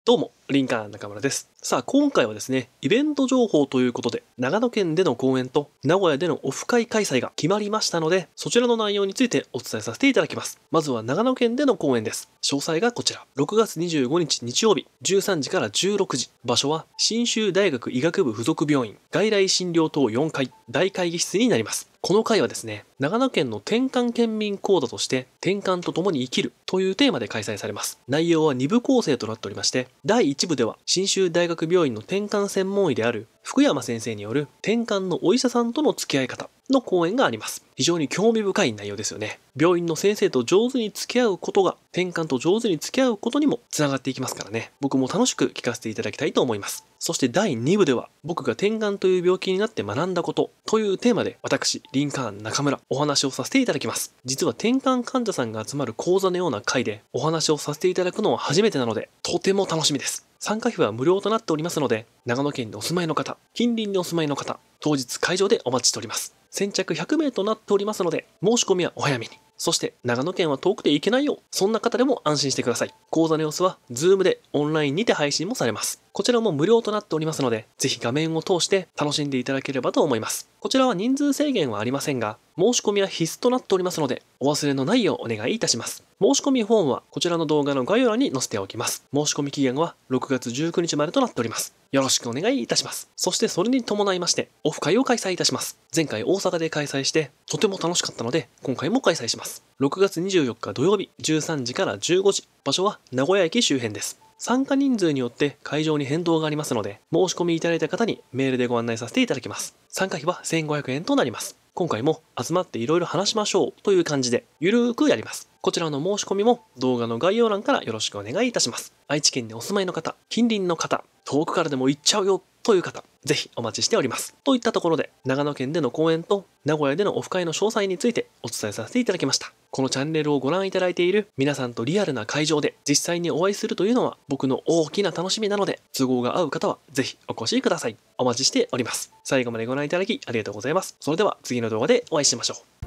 どうも、リンカーン中村です。さあ、今回はですね、イベント情報ということで、長野県での公演と名古屋でのオフ会開催が決まりましたので、そちらの内容についてお伝えさせていただきます。まずは長野県での公演です。詳細がこちら。6月25日日曜日、13時から16時。場所は、信州大学医学部附属病院、外来診療棟4階、大会議室になります。この回はですね、長野県の転換県民講座として、転換と共に生きるというテーマで開催されます。内容は2部構成となっておりまして、第1部では、信州大学病院の転換専門医である福山先生による転換のお医者さんとの付き合い方の講演があります。非常に興味深い内容ですよね。病院の先生と上手に付き合うことが、転換と上手に付き合うことにもつながっていきますからね。僕も楽しく聞かせていただきたいと思います。そして第2部では、僕が転換という病気になって学んだことというテーマで、私、リンカーン中村、お話をさせていただきます。実は転換患者さんが集まる講座のような回でお話をさせていただくのは初めてなので、とても楽しみです。参加費は無料となっておりますので、長野県にお住まいの方、近隣にお住まいの方、当日会場でお待ちしております。先着100名となっておりますので、申し込みはお早めに。そして長野県は遠くて行けないよ。そんな方でも安心してください。講座の様子は Zoom でオンラインにて配信もされます。こちらも無料となっておりますので、ぜひ画面を通して楽しんでいただければと思います。こちらは人数制限はありませんが、申し込みは必須となっておりますので、お忘れのないようお願いいたします。申し込みフォームはこちらの動画の概要欄に載せておきます。申し込み期限は6月19日までとなっております。よろしくお願いいたします。そしてそれに伴いまして、オフ会を開催いたします。前回大阪で開催して、とても楽しかったので、今回も開催します。6月24日土曜日、13時から15時。場所は名古屋駅周辺です。参加人数によって会場に変動がありますので、申し込みいただいた方にメールでご案内させていただきます。参加費は1500円となります。今回も集まっていろいろ話しましょうという感じで、ゆるーくやります。こちらの申し込みも動画の概要欄からよろしくお願いいたします。愛知県にお住まいの方、近隣の方、遠くからでも行っちゃうよという方、ぜひお待ちしております。といったところで、長野県での講演と名古屋でのオフ会の詳細についてお伝えさせていただきました。このチャンネルをご覧いただいている皆さんとリアルな会場で実際にお会いするというのは僕の大きな楽しみなので、都合が合う方はぜひお越しください。お待ちしております。最後までご覧いただきありがとうございます。それでは次の動画でお会いしましょう。